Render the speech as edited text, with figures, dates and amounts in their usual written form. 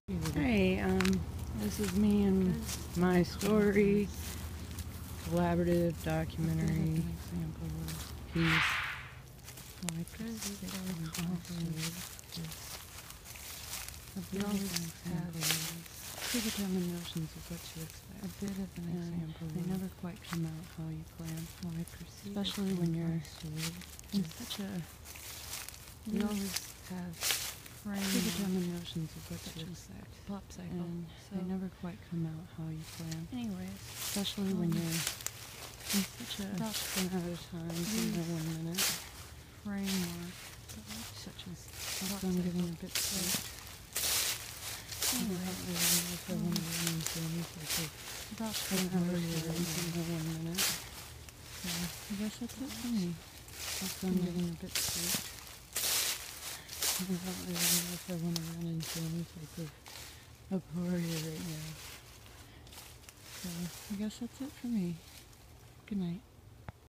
Hey, this is me and my story, collaborative documentary piece. You always have predetermined notions of what to expect. A bit of an example. They never quite come out how you plan. Especially when you're in such a... You always have predetermined notions of what to expect. Pop cycle. And so they never quite come out how you plan. Anyways. Especially when you're in such a... Spend out of time, in 1 minute. Framework. Such as... Also, I'm getting a bit sick. Anyway. I don't really know if I want to run into anything. About 10 hours here in 1 minute. So, I guess that's it for me. Also, I'm getting a bit sick. I don't really know if I want to run into any type of euphoria right now. So, I guess that's it for me. Good night.